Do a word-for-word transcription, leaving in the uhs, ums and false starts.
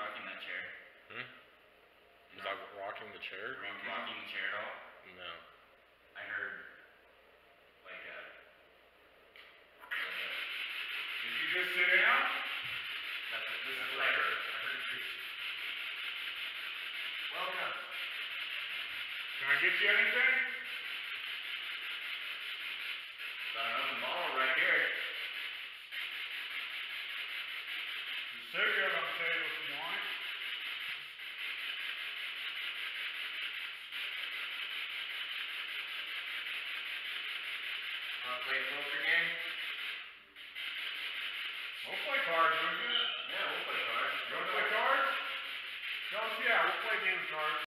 rocking that chair? Hmm? Was I rocking the chair? Were you rocking the chair at all? No. I heard like a, like a did you just sit down? That's, this is what I heard. I heard it too. Welcome. Can I get you anything? Got an open bottle right here. There's a cigarette on the table if you want it. Want to play a poker game? We'll play cards, won't you? Yeah, we'll play cards. You want to play cards? Tell us, yeah, we'll play a game of cards.